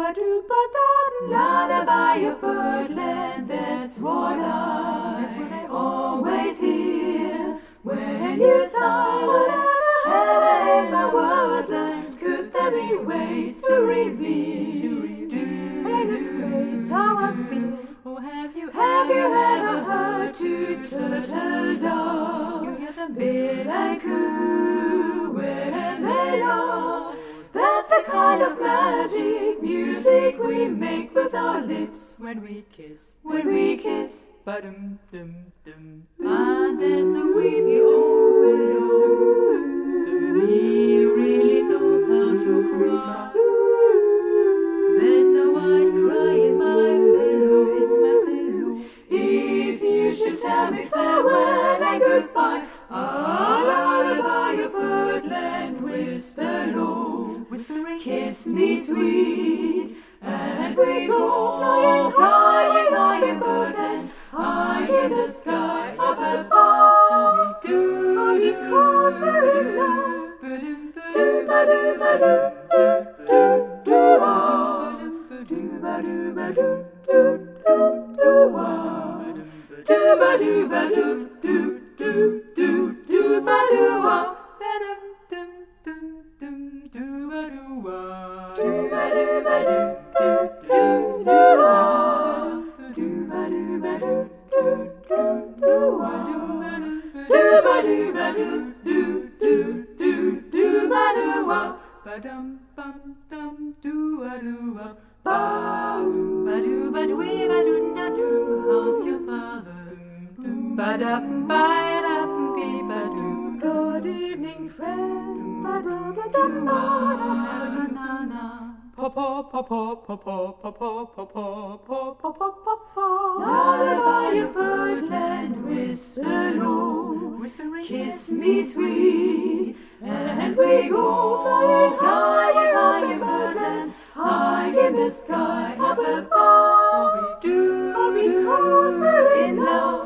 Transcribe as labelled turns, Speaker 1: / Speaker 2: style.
Speaker 1: Lullaby of Birdland, that's what I always hear when you sigh. Heaven in my wordland, could there be ways to reveal in a phrase how I feel?
Speaker 2: Oh, have you
Speaker 1: ever heard two turtle doves bid and coo when they laugh? That's the kind of magic music we make with our lips
Speaker 2: when we kiss?
Speaker 1: Ba-dum-dum-dum.
Speaker 2: Ah, there's a weepy old willow. He really knows how to cry. That's how I'd cry in my pillow,
Speaker 1: If you should tell me farewell and goodbye, ah, lullaby of birdland, whisper low,
Speaker 2: whispering,
Speaker 1: kiss me sweet, and we go flying, flying high in birdland, high in the sky up above. Because we're in love.
Speaker 2: How's your father?
Speaker 1: Good evening, friends. Lullaby of birdland, whisper low,
Speaker 2: whispering,
Speaker 1: kiss me sweet, and we go flying, flying high in birdland, high in the sky up above. Because we're in love.